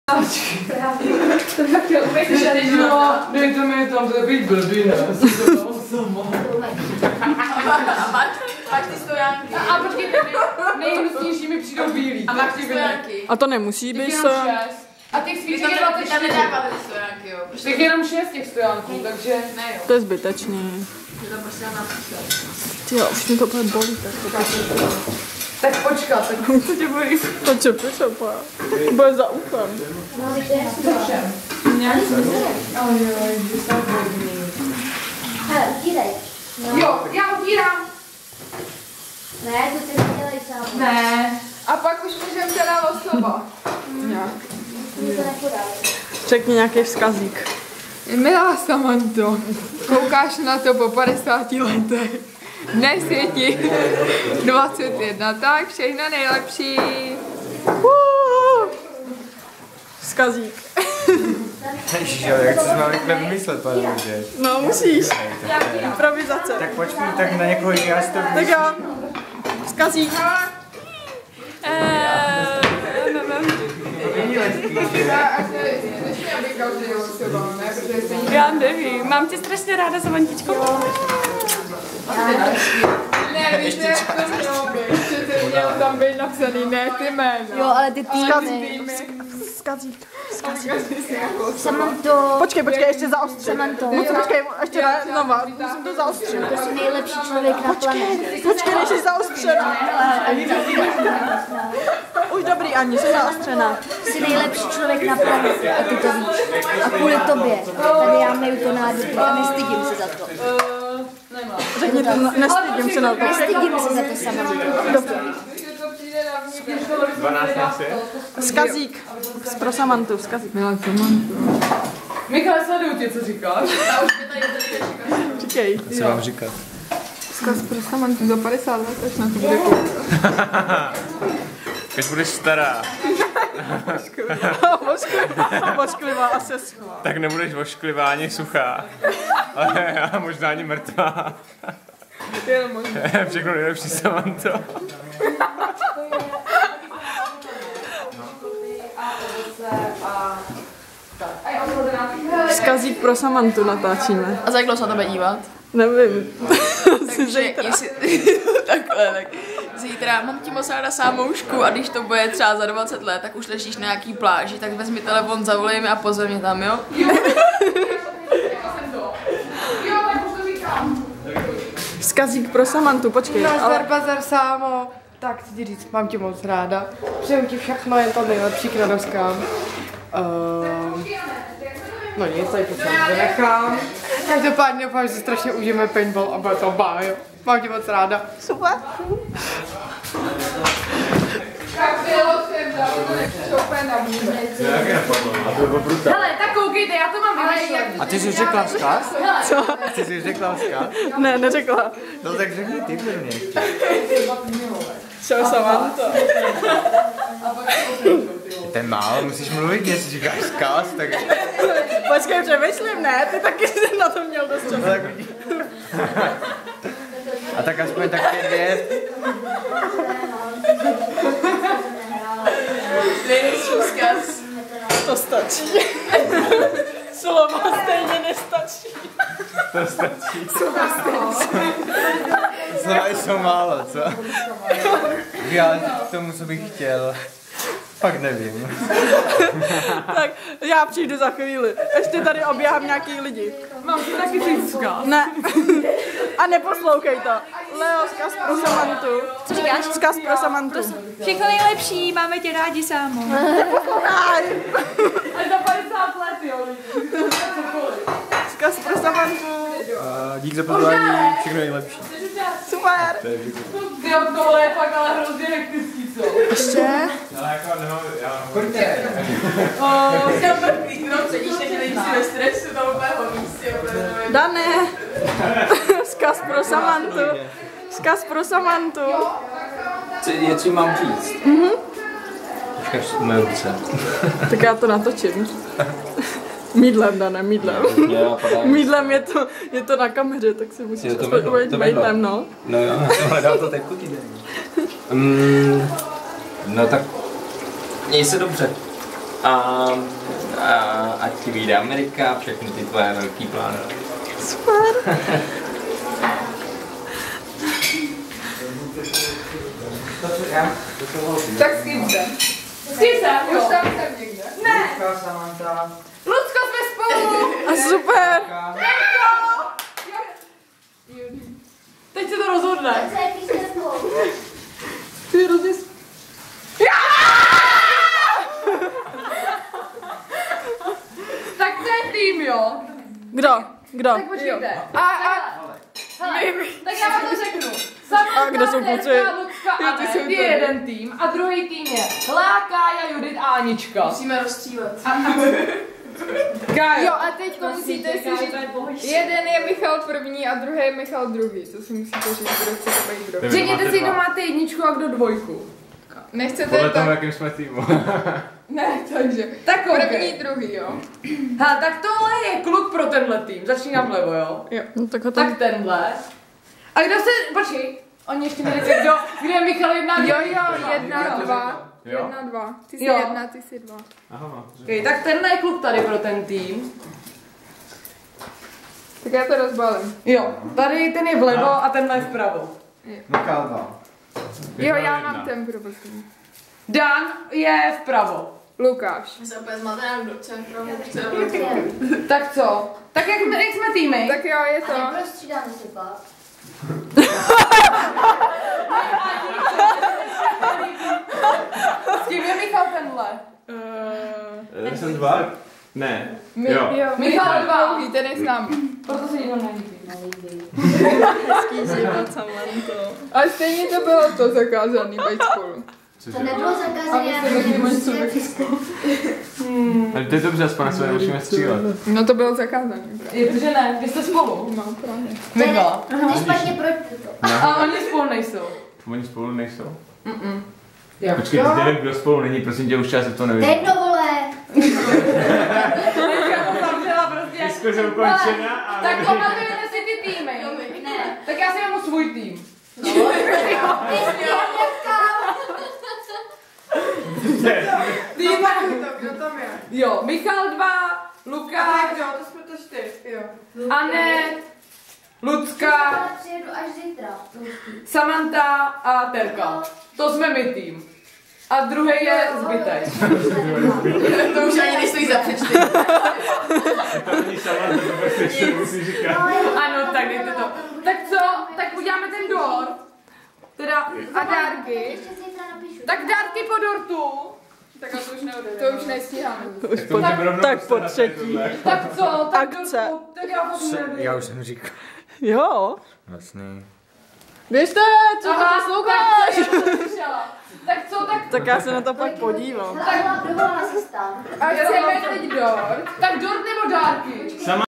No, dejte mi tam to být blbý, ne? Máš ty stojánky. A počkej, nejhnusnější mi přijdou bílí. A máš ty stojánky. A to nemusí být A těch svíček je Tam 24. nedáváte ty stojánky, jo. Těch jenom 6 těch stojánků, takže... Ne, jo. To je zbytečný. Je to prostě na Jo, už mi to bude bolit. Tak počkat, tak Co tě bolí? To čepi, bude za uchem. Hele, utírej. jo, já utírám. Ne, to ty nedělej sám. Ne. A pak už můžeme teda osoba. Mi to nepodá. Řekni nějaký vzkazík. Milá Samanto, koukáš na to po 50 letech. Dnes je ti 21, tak všechno nejlepší. Vzkazík. Jo, jak to jsme rychle vymyslet, pane Luže. No, musíš. Improvizace. Tak počkej, tak na někoho já si to Tak jo. Vzkazík. Já nevím, mám tě strašně ráda, Samantičko. Ne, víš, jak to mělo být. Že mělo tam být napsaný, ne ty jméno. Jo, ale ty týdny. Vzkazík. Samanto. Počkej, ještě zaostřit. Samanto. Počkej, ještě ne, znova. Musím to zaostřit. To jsi nejlepší člověk na planetě. Počkej, než jsi zaostřená. Už dobrý, Ani, jsi zaostřená. Jsi nejlepší člověk na planetě a ty to víš. A kvůli tobě. Tady já mají to nádobí a nestydím se za to. Řekni to, nestydím se na to. Nestydím se za to Samanto. 12 nás je? Vzkazík. Pro Samantu, vzkazík. Milá Samanto. Michale, sleduju tě, co říkáš. Říkej. Co mám říkat? Vzkaz pro Samantu za 50 let, až na to bude koukat. Když budeš stará, Vošklivá a seschlá. tak nebudeš vošklivá ani suchá. Ale možná ani mrtvá. Jenom možná. Všechno nejlepší, Samanto. Vzkazík pro Samantu natáčíme. A za jak dlouho se na tebe dívat? Nevím. Takže jestli... Takhle, tak. Zítra mám ti moc ráda sámoušku a když to bude třeba za 20 let, tak už ležíš na nějaký pláži, tak vezmi telefon, zavolej mi a pozve mě tam, jo? Vzkazík pro Samantu, počkej. Nazdar, bazar, sámo. Tak chci ti říct, mám tě moc ráda. Přeju ti všechno, jen to nejlepší k radoskám. No nic, tady to třeba vynechám. Každopádně doufám, že si strašně užijeme paintball a bude to bájo. Mám tě moc ráda. Super. Tak bylo jsem na hele, tak koukejte, já to mám vymýšlet. A ty jsi řekla vzkaz? Co? Ty jsi řekla vzkaz? Ne, neřekla. No tak řekni ty prvně. Čau, Samanto. Ten málo, musíš mluvit, jestli říkáš vzkaz, tak... Počkej, přemýšlím, ne? Ty taky jsi na to měl dost času. No tak... A tak aspoň tak 5 vět. Nejlepší vzkaz. To stačí. Slova stejně nestačí. To stačí. Slova jsou málo, co? Já k tomu, co bych chtěl. Pak nevím. Tak, já přijdu za chvíli. Ještě tady oběhám nějaký lidi. Mám ti taky říct vzkaz. Ne. A neposlouchej to. Leo, vzkaz pro Samantu. Co říkáš? Vzkaz pro Samantu. Všechno nejlepší, máme tě rádi, Sámo. Až za 50 let, jo. Vzkaz pro Samantu. Dík za pozvání, všechno nejlepší. Super. Ty tohle je fakt ale hrozně hektický, co? Ještě. Ale jako nemám, Jsem mrtvý, no předíš, že nejsi ve stresu, to úplně místě. Dané. Vzkaz pro Samantu. Vzkaz pro Samantu. Co mám říct? Počkáš, moje ruce. Tak já to natočím. Mídlem, Dané, mídlem. Mídlem je to na kameře, tak si musíš aspoň uvést mídlem, no. No jo, já jsem hledal to tekutý. No tak, měj se dobře. Ať ti vyjde Amerika, všechny ty tvoje velký plány. Super. Tak s kým jste? S tím jsem, Už tam jsem někde. Ne. Lucka, Samantha. Lucko, jsme spolu! A super. Teď se to rozhodne. Co je písmenkou? Ty hrozně... Tak to je tým, jo? Kdo? Kdo? Tak počkejte. Tak já vám to řeknu. A kde jsou kluci? Lucka a Ed je jeden tým a druhý tým je Láka, Judit a Anička. Musíme rozstřílet. Jo, a teď musíte si říct, jeden je Michal první a druhý je Michal druhý. To si musíte říct, kdo chce to být kdo. Řekněte si, kdo máte jedničku a kdo dvojku. Nechcete Podle toho, tak... jakým jsme týmu. Ne, takže. Tak První, druhý, jo. Ha, tak tohle je kluk pro tenhle tým. Začínám vlevo, jo? No tak ho Tak tam... tenhle. A kdo se... Počkej. Oni ještě nevědí, kde je Michal jedna. Jo, 1, 2. Jo? 1, 2. Ty jsi Jo. 1, ty jsi 2. Aha, Okay, tak tenhle je kluk tady pro ten tým. Tak já to rozbalím. Jo, tady ten je vlevo a tenhle je vpravo. Michal 2. Jo, já mám ten první. Dan je vpravo. Lukáš. My se opět zmatená, kdo chce pro Tak co? Tak jak jsme týmy? Tak jo, je to. A neprostřídáme si pak. S tím je Michal tenhle. Já jsem 2? Ne. Jo. Michal 2. Ten je s námi. Proto se nikdo nelíbí. Hezký život, Samantho. Ale stejně to bylo to zakázaný být spolu. To nebylo zakázané, já nevím, Ale to je dobře, aspoň na sebe musíme střílet. No to bylo zakázaný. Protože ne, vy jste spolu. No právě. My dva. to je špatně pro to. A oni spolu nejsou. Oni spolu nejsou. Jo. Počkej, ty nevím, kdo spolu není, prosím tě, už já se to nevím. Jedno, vole. Já to zavřela prostě. Diskuze ukončena a... Tak pamatujete si ty týmy. Ne. Tak já si vezmu svůj tým. Tým. Kdo tam je? Jo, Michal 2, Lukáš, Jo, to jsme to 4. Jo. Anet, Lucka, Přijedu až zítra. Samantha a Terka. To jsme my tým. A druhý je zbytek. To už ani nestojí za přečtení. To není sama, to bezpečně musí říkat. Ano, tak dejte to. Tak co? Tak uděláme ten dort. Teda a dárky. Ještě zítra napíšu. Tak dárky po dortu. Tak a to už neodejde. To už nestíháme. Tak po třetí. Tak co? Tak Akce. dortu. Tak já potom nevím. Já už jsem říkal. Jo. Vlastně. Běžte, co to posloucháš? Tak co? Tak já se na to pak podívám. Dovolala se stát. A chceme teď dort. Tak dort nebo dárky? Sama